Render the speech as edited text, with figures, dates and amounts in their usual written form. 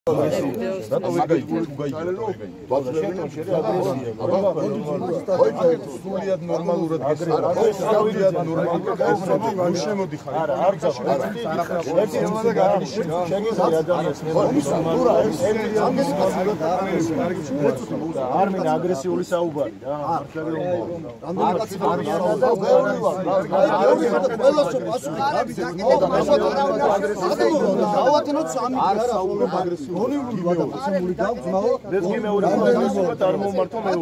რატო ვერ სრულიად ნორმალურად სრულიად ნორმალურად შემოდიხარ არა არ მინდა აგრესიული საუბარი რა